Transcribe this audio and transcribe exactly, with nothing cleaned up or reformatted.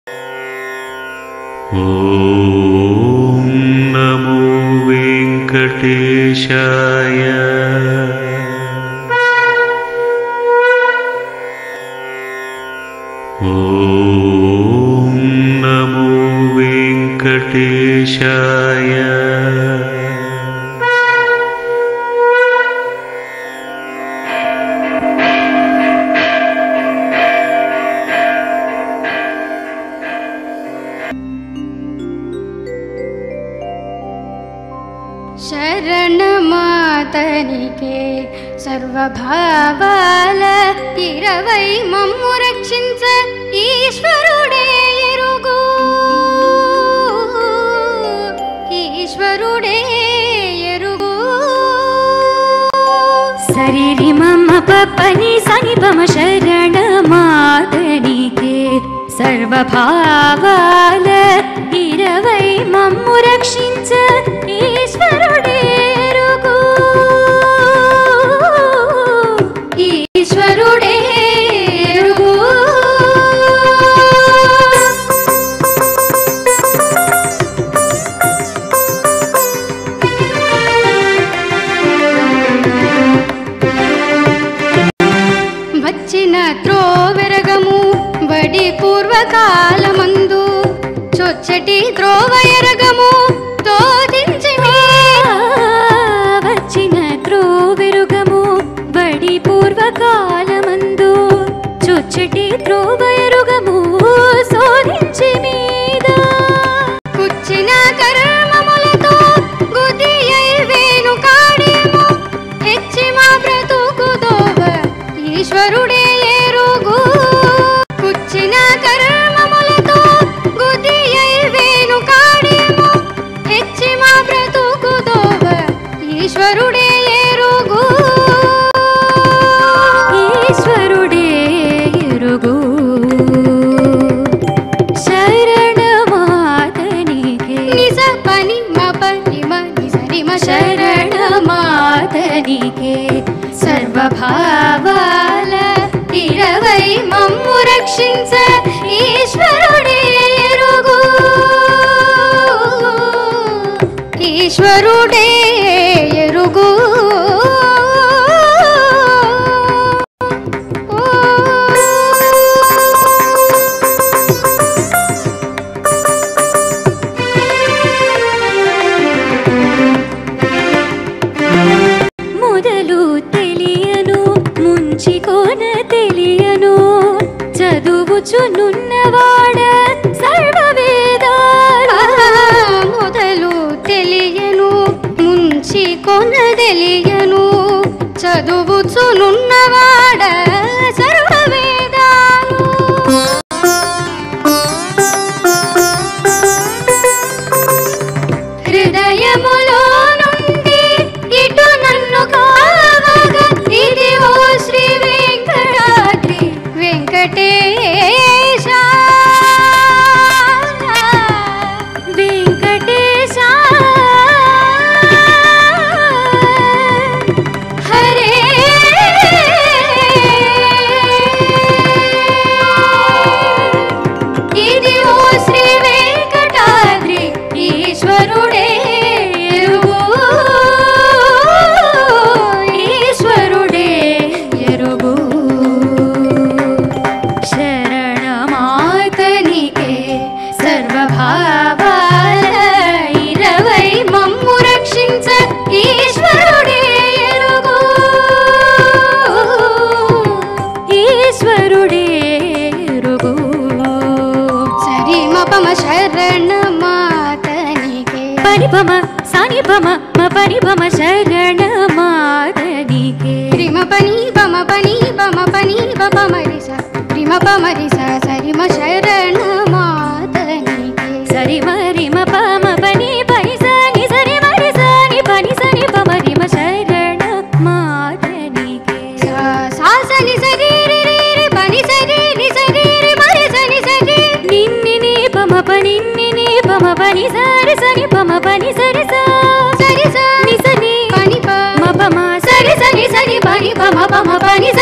ओम नमो वेंकटेशाय। ओम नमो वेंकटेशाय। శరణమాతనికే సర్వభావాల ఇరవై మమ్ము రక్షించ ఈశ్వరుడే ఎరుగు, ఈశ్వరుడే ఎరుగు. సరిరి మమ్మ పని సని పమ శరణమాతనికే సర్వభావాల ఇరవై మమ్ము రక్షించ ఈశ్వరుడే ఎరుగు, ఈశ్వరుడే ఎరుగు. వచ్చిన త్రోవెరగము వడి పూర్వకాలమందు చొచ్చటి త్రోవయరగము తోదించి వచ్చిన త్రోవెరుగము బడి పూర్వకాలమందు చొచ్చటి త్రోవయరుగము శోధించి మీద కుచ్చిన కర్మములతో గుదియై వేణు కాడేము హెచ్చి మా బ్రతుకు దోవ ఈశ్వరుడే ఎరుగు. కుచ్చిన కర్మములతో గుదియై వేణు కాడేము హెచ్చి మా బ్రతుకు దోవ ఈశ్వరుడే ఎరుగు, ఈశ్వరుడే ఎరుగు. శరణమాతనికే నిజ పని మ పని మ నిజరి మ శరణమాతనికే సర్వభావాల ఇరవై మమ్ము రక్షించ ఈశ్వరుడే ఎరుగు, ఈశ్వరుడే ఎరుగు. మొదలు తెలియను ముంచికోన తెలియను చదువుచునున్నవాడ సర్వవేదాలు. మొదలు తెలియను ముంచికోన తెలియను చదువుచునున్నవాడ సర్వవేదాలు. హృదయములో నుండి ఇటు నన్ను కావగా ఇది ఓ శ్రీ వెంకటాద్రి వెంకటేశ, వెంకటేశ. హరే ఇది ఓ శ్రీ వెంకటాద్రి ఈశ్వరుడే ఎరుగు, ఈశ్వరుడే ఎరుగు. శరణమాతనికే సర్వభావాల ఇరవై మమ్ము రక్షించ ఈశ్వరుడే ఎరుగు, ఈశ్వరుడే ఎరుగు. సరి మపమ శరణమాతనికే పరిపమ సాని పమ మ పరిపమ శరణమాతనికే రిమ పని పమ పని పమ పని పమ రిస రిమ పమ రిస సరి మ శరణమాతనికే సరి మ రిమ పమ పని పని సని సరి మ రి సని పని సని పమ రిమ శరణమాతనికే సా సని సరి రి రి రి పని సరి ని సరి రి మ రి సని సరి నిన్ని ని పమ పని ని పమ పని సరి సని పమ పని సరి స సరి స ని సని పని ప మ పమ సరి సని సని పని పమ పమ పని స